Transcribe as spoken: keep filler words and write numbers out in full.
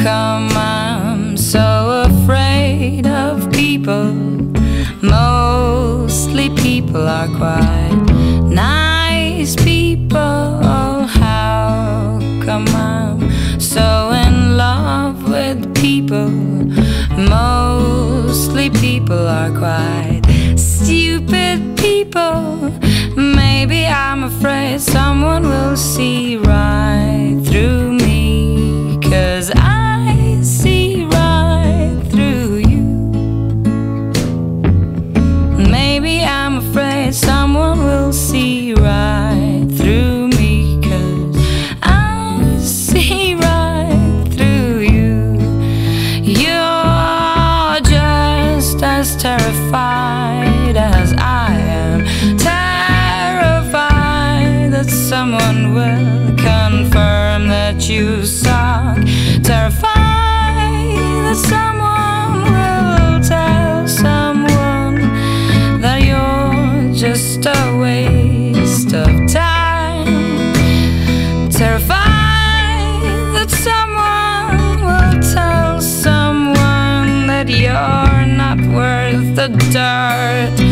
come? I'm so afraid of people. Mostly people are quite nice people. How come I'm so in love with people? Mostly people are quite stupid people. Maybe I'm afraid someone will see right through me, 'cause I see right through you. Maybe I'm afraid someone will see right through me, 'cause I see right through you. You're just as terrified as I am, terrified that someone will confirm that you suck, terrified that someone will tell someone that you're just a waste of time, terrified that someone will tell someone that you're not worth the dirt.